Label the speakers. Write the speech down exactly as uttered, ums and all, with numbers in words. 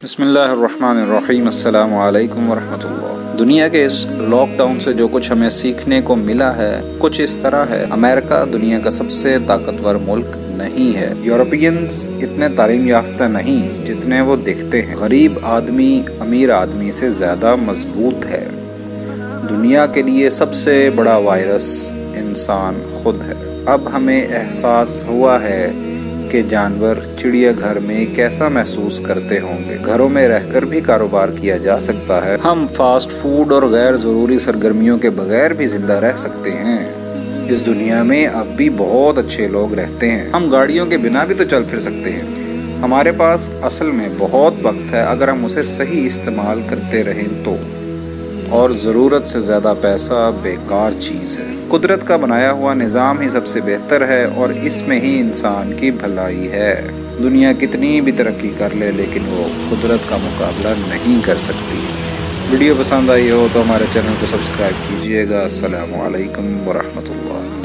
Speaker 1: بسم اللہ الرحمن الرحیم السلام علیکم ورحمۃ اللہ۔ دنیا کے اس لاک ڈاؤن سے جو کچھ ہمیں سیکھنے کو ملا ہے کچھ اس طرح ہے۔ امریکہ دنیا کا سب سے طاقتور ملک نہیں ہے۔ یورپینز اتنے تعلیم یافتہ نہیں جتنے وہ دکھتے ہیں۔ غریب آدمی امیر آدمی سے زیادہ مضبوط ہے۔ دنیا کے لیے سب سے بڑا وائرس انسان خود ہے۔ اب ہمیں احساس ہوا ہے کہ جانور چڑیا گھر میں کیسا محسوس کرتے ہوں گے۔ گھروں میں رہ کر بھی کاروبار کیا جا سکتا ہے۔ ہم فاسٹ فوڈ اور غیر ضروری سرگرمیوں کے بغیر بھی زندہ رہ سکتے ہیں۔ اس دنیا میں اب بھی بہت اچھے لوگ رہتے ہیں۔ ہم گاڑیوں کے بنا بھی تو چل پھر سکتے ہیں۔ ہمارے پاس اصل میں بہت وقت ہے اگر ہم اسے صحیح استعمال کرتے رہیں تو، اور ضرورت سے زیادہ پیسہ بیکار چیز ہے۔ قدرت کا بنایا ہوا نظام ہی سب سے بہتر ہے اور اس میں ہی انسان کی بھلائی ہے۔ دنیا کتنی بھی ترقی کر لے لیکن وہ قدرت کا مقابلہ نہیں کر سکتی۔ ویڈیو پسند آئی ہو تو ہمارے چینل کو سبسکرائب کیجیے گا۔ السلام علیکم ورحمۃ اللہ۔